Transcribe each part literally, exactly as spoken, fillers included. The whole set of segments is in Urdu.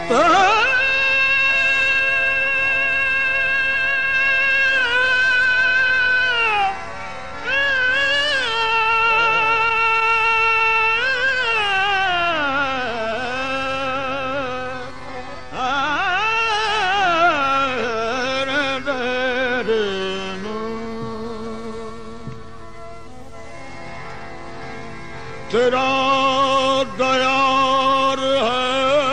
تیرا دیار ہے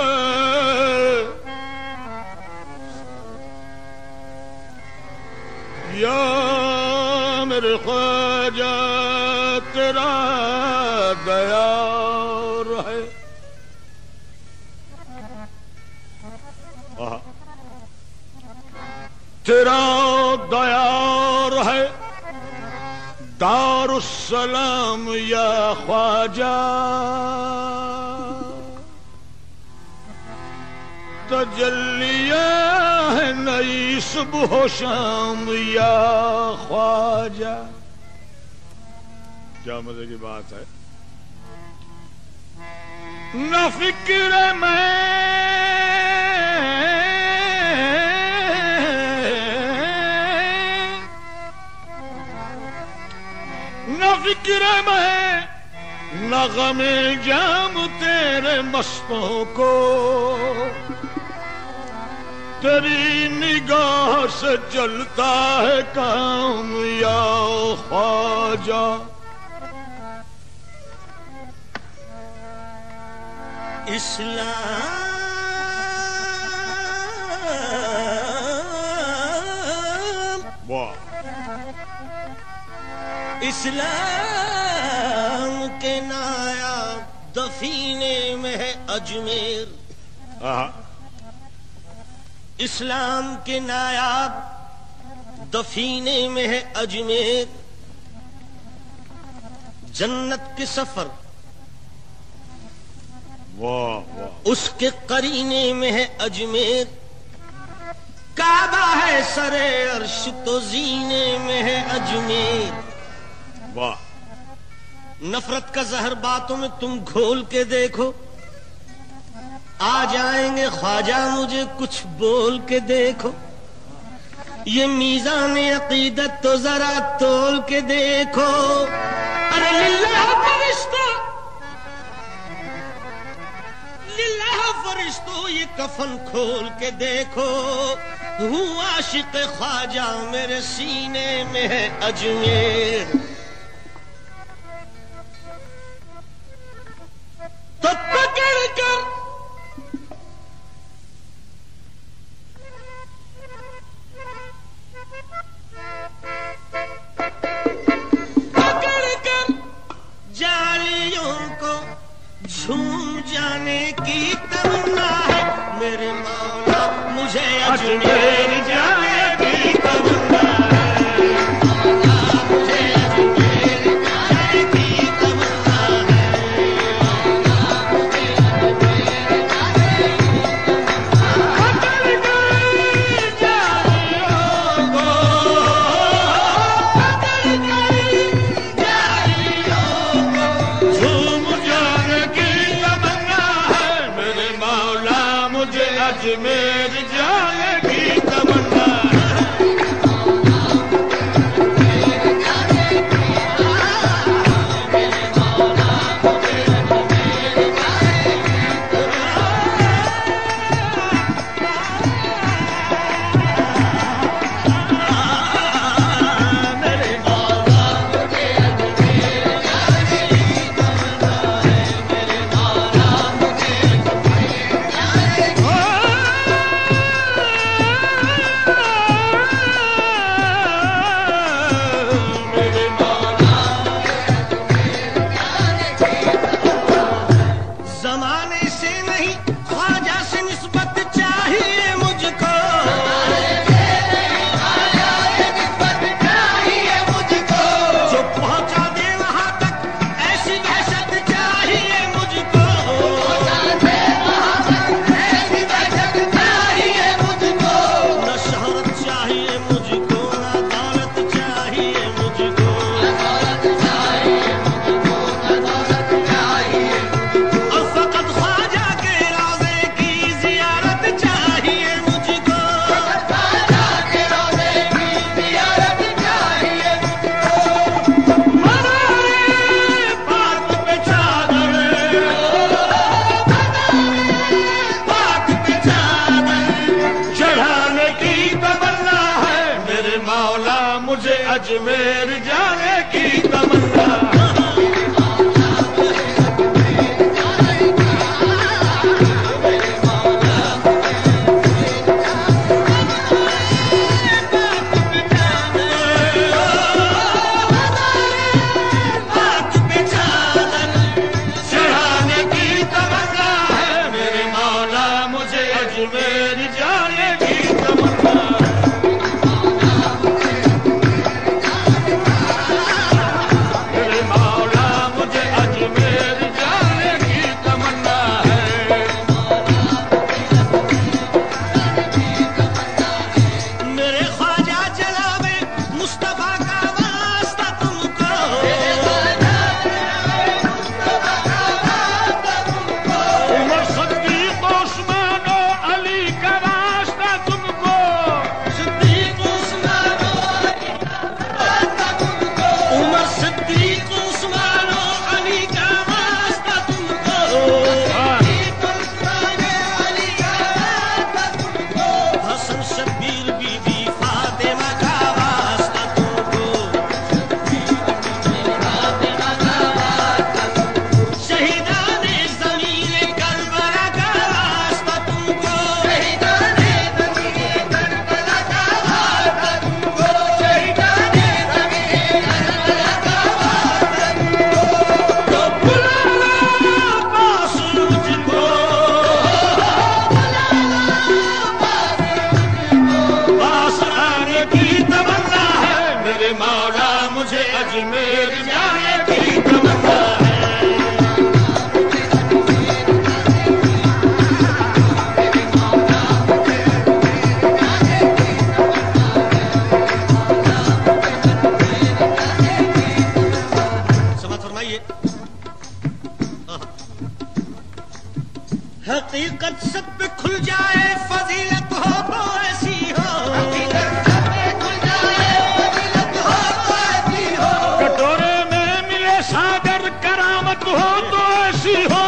یا میرے خواجہ تیرا دیار ہے تیرا دیار ہے دار السلام یا خواجہ تجلیہ ہے نئی صبح و شام یا خواجہ. کیا مزے کی بات ہے. نہ فکر میں نہ فکر میں نہ غم جام تیرے مستوں کو تیری نگاہ سے چلتا ہے کام یا خواجہ. اسلام واہ اسلام کے نایاب دفینے میں ہے اجمیر. اسلام کے نایاب دفینے میں ہے اجمیر. جنت کے سفر واہ واہ اس کے قرینے میں ہے اجمیر. کعبہ ہے سرے عرش تو زینے میں ہے اجمیر. واہ نفرت کا زہر باتوں میں تم گھول کے دیکھو آ جائیں گے خواجہ مجھے کچھ بول کے دیکھو. یہ میزان عقیدت تو ذرا تول کے دیکھو. ارے للہ فرشتو للہ فرشتو یہ کفن کھول کے دیکھو. ہوں عاشق خواجہ میرے سینے میں ہے اجمیر. تو پکڑ کر پکڑ کر جالیوں کو جھوم جانے کی تمنا ہے میرے مولا مجھے اجمیر جانے کی تمنا ہے. اجمیر جانے کی تمنا ہے. अजमेर जाने की तमन्ना। हकीकत सब पे खुल जाए फजीलत हो तो ऐसी हो, कटोरे में मिले सागर करामत हो तो ऐसी हो,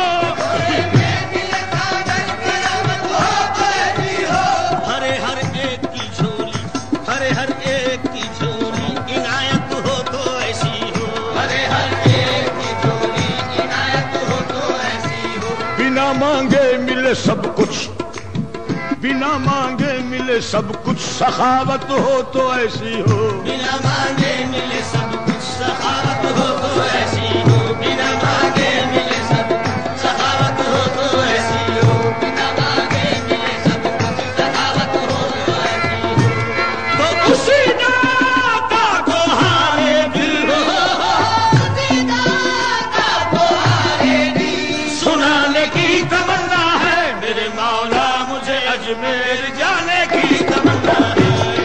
हरे हर एक की झोली हरे हर एक की झोली इनायत हो तो ऐसी हो, हरे हर एक की झोली इनायत हो तो ऐसी हो। बिना मांगे मिले सब कुछ, बिना मांगे मिले सब कुछ सखावत हो तो ऐसी हो, बिना मांगे मिले सब कुछ सखावत हो तो ऐसी हो, बिना मांगे मिले सब कुछ सखावत हो तो ऐसी हो, बिना मांगे मिले सब कुछ सखावत हो तो ऐसी हो। तो उसी दाता को हारे दिल हो, उसी दाता को हारे दिल सुनाने की तमन्ना है मेरे मौला, मुझे अजमेर जाने की तमन्ना है।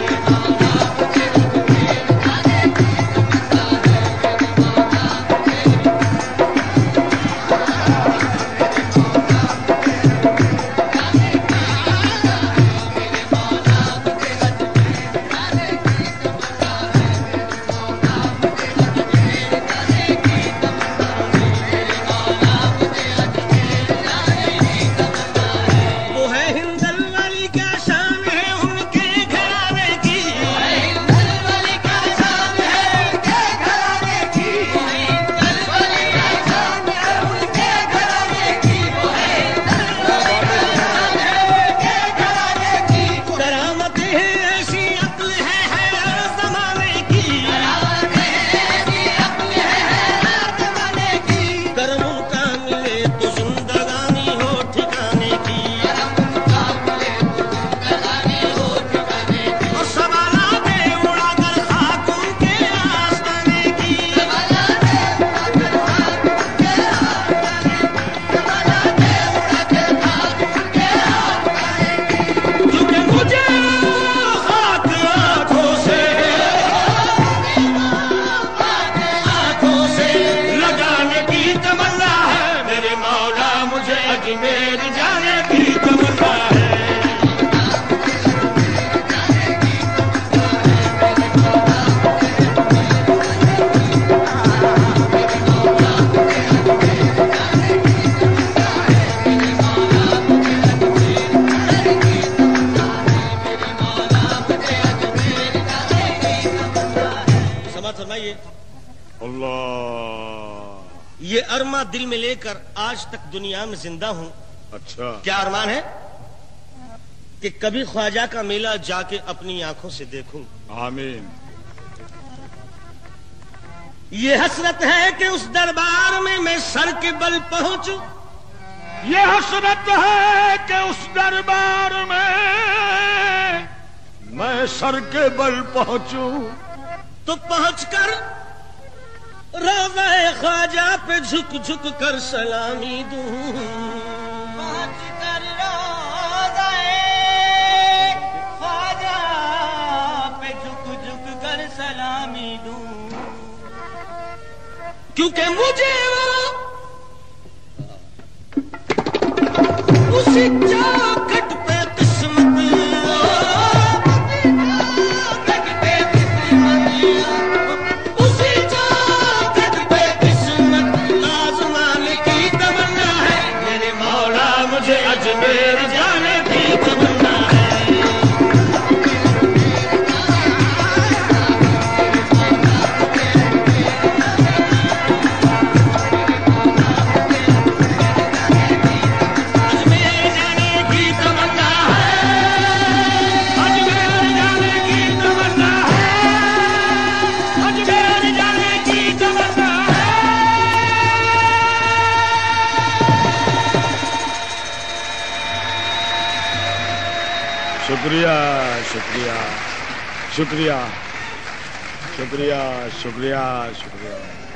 वो है हिंदल वाली क्या शान है उनके घराने की, हिंदल वाली क्या शान है उनके घराने की, हिंदल वाली क्या शान है उनके घराने की, हिंदल वाली क्या शान है उनके घराने की। करामत है ऐसी अक्ल है हर जमाने की, करामत है ऐसी अक्ल है हर जमाने की। करम उनका मिले तो जिंदगानी हो ठिकाने की, और सवालाते उड़ा कर खाक उनके आस्ताने की, क्योंकि मुझे खाक आंखों से आंखों से लगाने की तमन्ना है मेरे मौला, मुझे अजमेर जाने की तमन्ना है। ارماں دل میں لے کر آج تک دنیا میں زندہ ہوں. اچھا کیا ارمان ہے؟ کہ کبھی خواجہ کا میلہ جا کے اپنی آنکھوں سے دیکھوں. آمین. یہ حسرت ہے کہ اس دربار میں میں سر کے بل پہنچوں. یہ حسرت ہے کہ اس دربار میں میں سر کے بل پہنچوں. تو پہنچ کر روضہ خواجہ پہ جھک جھک کر سلامی دوں. پہنچ کر روضہ خواجہ پہ جھک جھک کر سلامی دوں. کیونکہ مجھے وہ اسی چوکھٹ پہ قسمت اسی چوکھٹ پہ قسمت آزمانے کی تمنا ہے. میرے مولا مجھے اجمیر جانے کی تمنا ہے. شکریہ شکریہ شکریہ شکریہ شکریہ شکریہ.